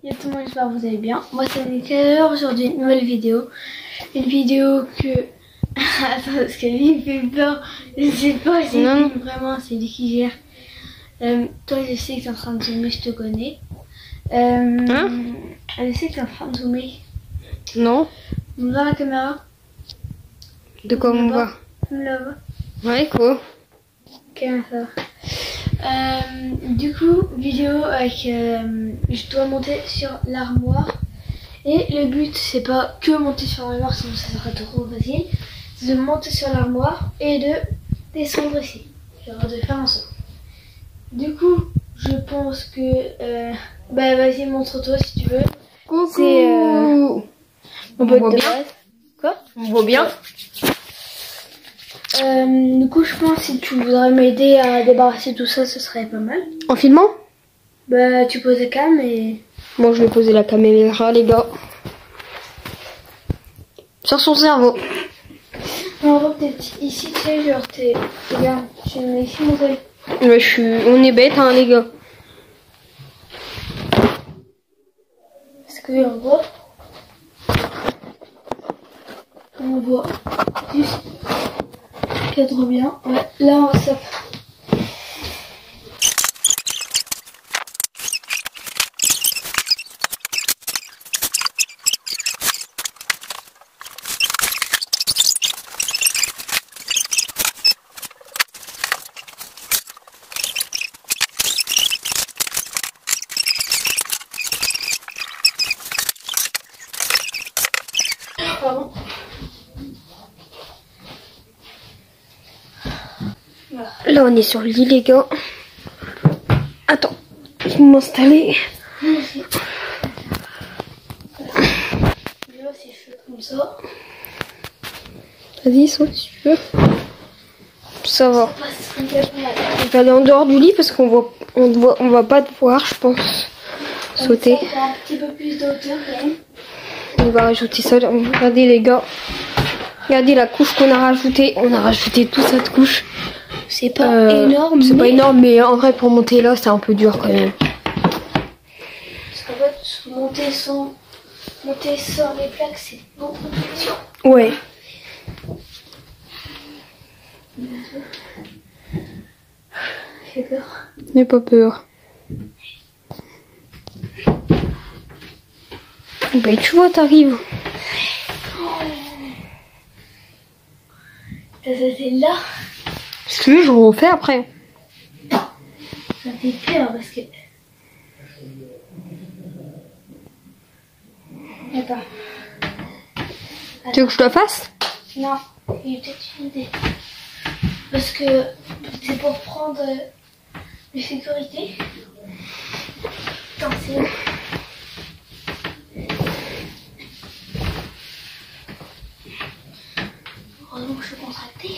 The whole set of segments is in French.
Yo tout le monde, j'espère que vous allez bien. Moi c'est Nickel, aujourd'hui une nouvelle vidéo. Une vidéo que... Attends, parce que lui il fait peur. Je sais pas, c'est lui vraiment, c'est lui qui gère. Toi je sais que t'es en train de zoomer, je te connais. Je sais que t'es en train de zoomer. Non. On voit la caméra. De quoi on voit? Là-bas. Ouais, quoi? Ok, ça va. Du coup, vidéo avec je dois monter sur l'armoire et le but c'est pas que monter sur l'armoire, sinon ça serait trop facile, c'est de monter sur l'armoire et de descendre ici, genre de faire un saut. Du coup, je pense que bah vas-y, montre-toi si tu veux. Coucou. C'est on voit bien. Quoi? On voit bien. Du coup, je pense que si tu voudrais m'aider à débarrasser tout ça, ce serait pas mal. En filmant? Bah, tu poses la cam et... Bon, je vais poser la caméra, les gars. Sur son cerveau. Non, en vrai, peut-être ici, tu sais, genre, t'es... Regarde, je mets ici mon œil. Ouais, on est bête, hein, les gars. Parce que, on voit juste cadre bien. Ouais, là, ça... Pardon. Là, on est sur le lit, les gars. Attends, je vais m'installer. Là, c'est chaud comme ça. Vas-y, saute si tu veux. Ça va. Ça passe complètement mal. On va aller en dehors du lit parce qu'on va pas te voir, je pense. Sauter. Ça fait un petit peu plus de hauteur quand même. On va rajouter ça. Regardez, les gars. Regardez la couche qu'on a rajoutée. On a rajouté toute cette couche. C'est pas énorme. C'est pas énorme, mais en vrai, pour monter là, c'est un peu dur quand même. Parce qu'en fait, monter sans les plaques, c'est beaucoup plus dur. Ouais. J'ai peur. N'aie pas peur. Ben, tu vois, t'arrives. C'est là. Si tu veux, je refais après. Ça fait peur parce que... Attends. Tu veux que je te fasse? Non, il y a peut-être une idée. Parce que c'est pour prendre les sécurités. Attends, c'est où? Heureusement que je suis contractée.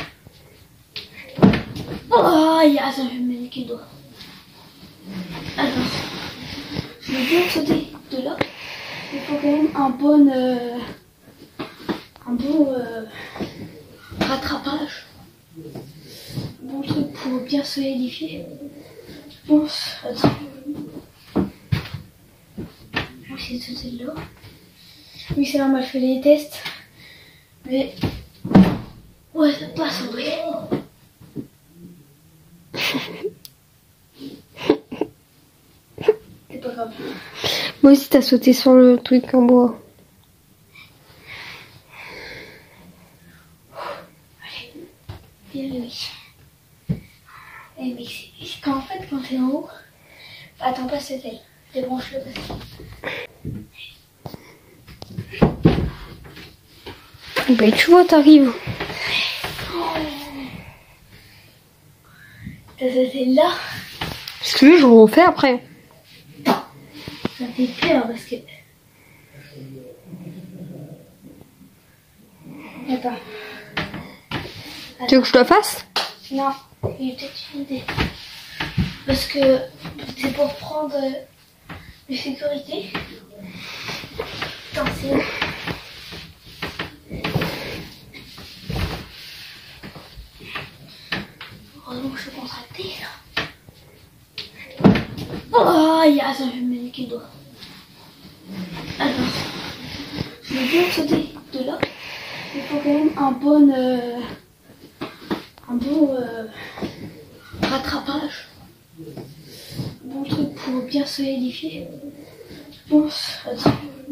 Oh, il y a ça, je vais me niquer le doigt. Attends. Je vais bien sauter de là. Il faut quand même un bon rattrapage. Un bon truc pour bien solidifier. Je pense. Attends. Je vais essayer de sauter de là. Oui, c'est normal, je fais les tests. Mais. Ouais, ça passe en vrai. C'est pas grave. Moi aussi, t'as sauté sur le truc en bois. Bien oui. Eh, mais c'est qu'en fait, quand t'es en haut, attends pas cette aile. Débranche-le parce que... Ben, tu vois, t'arrives. C'est là. Si tu veux, je refais après. Ça fait peur parce que... Attends. Tu veux que je te fasse? Non, il y a peut-être une idée. Parce que c'est pour prendre les sécurités. Attends, c'est où? Heureusement que je suis contractée là. Oh, il y a ça, je vais me niquer le doigt. Alors, je vais bien sauter de là. Il faut quand même un bon rattrapage. Un bon truc pour bien solidifier. Je pense. Attends.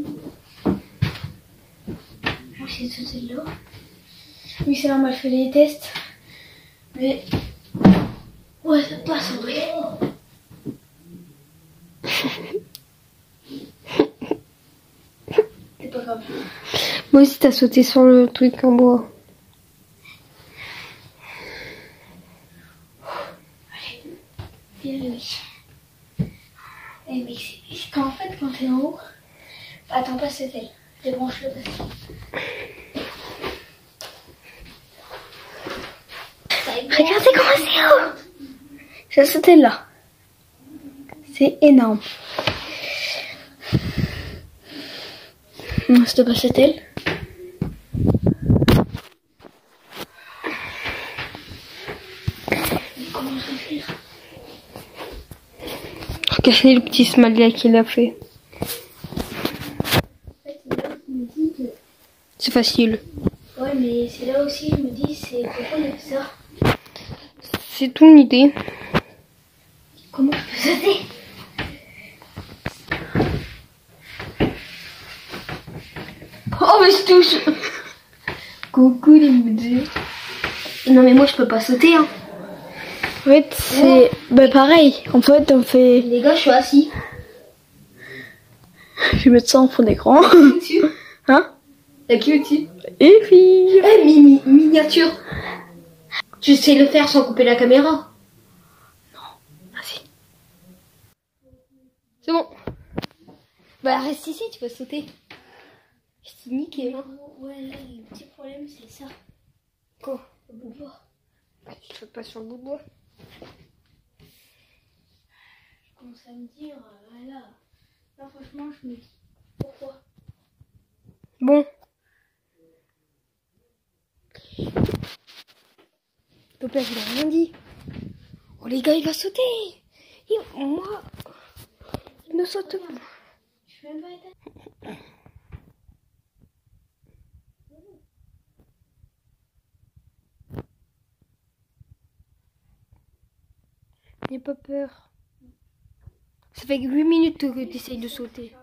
Je vais essayer de sauter de là. Oui, c'est normal, je fais les tests. Mais. Ouais, ça passe en vrai. C'est pas grave. Moi aussi, t'as sauté sur le truc en bois. Bien joué. Eh, mais c'est qu'en fait, quand t'es en haut. Attends, pas cette aile. Débranche-le. Regardez comment c'est haut. J'ai sauté là. C'est énorme. Non, c'était pas cette aile. Comment je vais faire? Regardez le petit smiley qu'il a fait. En fait, c'est là où je me dis que... C'est facile. Ouais, mais c'est là aussi je me dis, c'est pourquoi on a fait ça? C'est ton idée. Comment je peux sauter? Oh, mais je touche. Coucou les moudjets. Non, mais moi je peux pas sauter, hein. En fait, c'est bah, pareil. En fait, on fait. Les gars, je suis assis. Je vais mettre ça en fond d'écran. Hein? Y'a qui au-dessus? Et puis. Eh, miniature. Tu sais le faire sans couper la caméra? Vas-y. C'est bon. Bah, reste ici, tu vas sauter. Je t'ai niqué, hein. Ouais, là, le petit problème, c'est ça. Quoi? Le bout de bois. Tu sautes pas sur le bout de bois. Je commence à me dire, voilà. Là, franchement, je me dis, pourquoi? Bon. Ton père, il a rien dit. Oh, les gars, il va sauter. Moi, il ne saute pas. Je fais même pas éteindre. N'aie pas peur. Ça fait 8 minutes que tu essayes de sauter.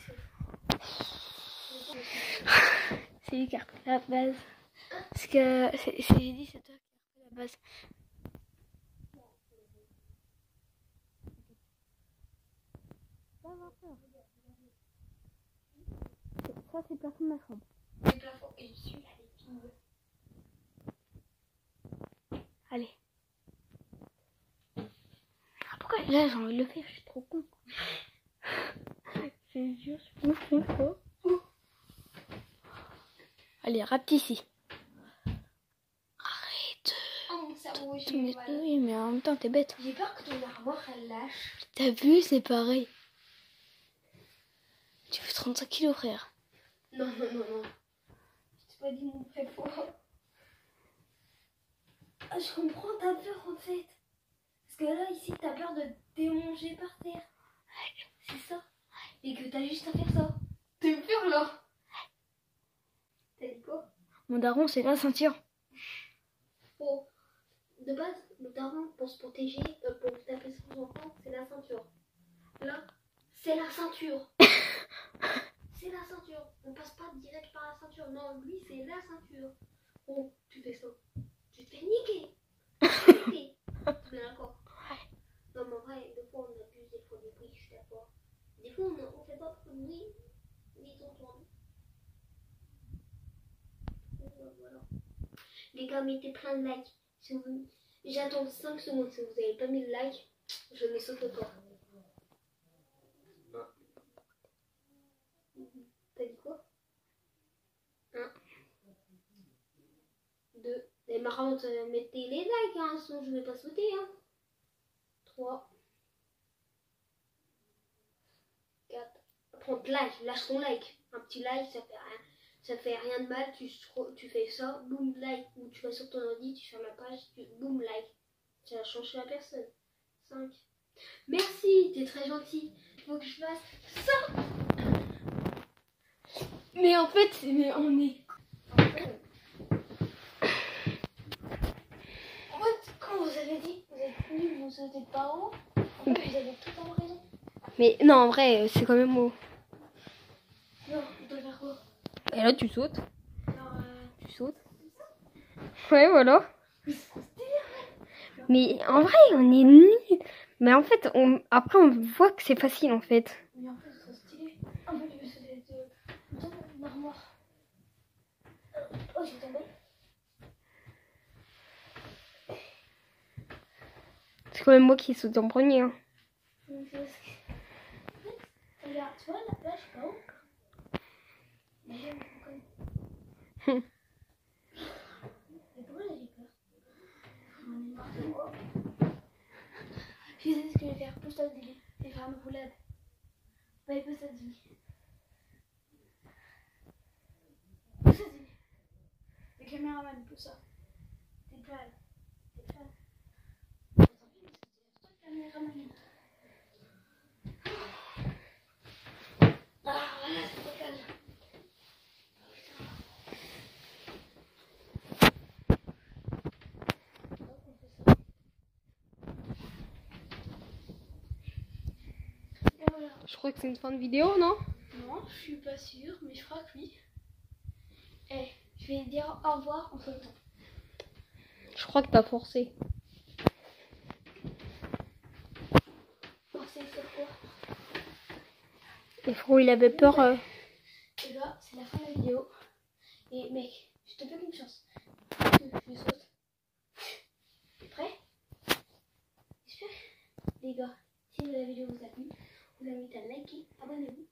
C'est lui qui a repris la base. Parce que j'ai dit c'est toi qui as repris la base. Ça c'est le plafond de ma chambre. Le plafond est dessus, là, les filles. Allez. Ah, pourquoi là j'ai envie de le faire, je suis trop con. C'est dur, je suis trop. Allez, rate ici. Arrête. Oh, mon cerveau, j'ai Mais, mal. oui, mais en même temps, t'es bête. J'ai peur que ton armoire, elle lâche. T'as vu, c'est pareil. Tu fais 35 kilos, frère. Non. Je t'ai pas dit mon vrai poids. Ah, je comprends ta peur, en fait. Parce que là, ici, t'as peur de te démanger par terre. C'est ça. Et que t'as juste à faire ça. T'es peur, là. T'as dit quoi? Mon daron, c'est la ceinture. Oh. De base, le daron, pour se protéger, pour taper son enfant, c'est la ceinture. Là, c'est la ceinture. C'est la ceinture. On passe pas direct par la ceinture. Non, lui, c'est la ceinture. Oh, tu fais ça. Tu te fais niquer. Tu te fais niquer. Tu es d'accord? Non, mais en vrai, des fois, on abuse des fois des bruits, je suis d'accord. Des fois, on fait pas trop de bruit, mais ils entendent. Voilà. Les gars, mettez plein de likes. Si vous... J'attends 5 secondes. Si vous n'avez pas mis de like, je ne saute pas. T'as dit quoi? 1, 2. Et marrant, mettez les likes, hein, sinon je vais pas sauter. Hein. 3, 4. Prends de like, lâche ton like. Un petit like, ça fait rien de mal. Tu fais ça, boum, like. Ou tu vas sur ton ordi, tu fermes la page, boum, like. Ça change la personne. 5. Merci, t'es très gentil. Faut que je fasse ça. Mais en fait, mais on est... En fait, quand vous avez dit vous êtes nul, vous sautez pas haut, en fait, vous avez totalement raison. Mais non, en vrai, c'est quand même haut. Non, on doit faire quoi? Et là, tu sautes. Alors, Tu sautes. Ouais, voilà. Mais en vrai, on est nuls. Mais en fait, après, on voit que c'est facile, en fait. mais en fait, c'est stylé. En fait, je vais sauter de l'armoire. Oh, j'ai tombé. C'est quand même moi qui saute en premier. Hein. Regarde, tu vois, là, je suis pas haut. Mais j'aime beaucoup. Mais pourquoi j'ai peur? On est mort de moi. Je sais ce que je vais faire. Pousse-toi de délai. Je vais faire une roulade. Ouais, pousse-toi de délai. Pousse-toi de délai. Le caméraman, pousse ça. T'es plane. T'es plane. Attends, caméraman. Ah, voilà, c'est trop calme. Voilà. Je crois que c'est une fin de vidéo, non? Non, je suis pas sûre, mais je crois que oui. Eh, je vais dire au revoir en sautant. Je crois que t'as forcé. Forcer sur quoi? Et Fro, il avait peur. Et là, c'est la fin de la vidéo. Et mec, je te fais confiance. Je saute. T'es prêt? J'espère. Les gars, si la vidéo vous a plu, vous invite à liker, abonnez-vous.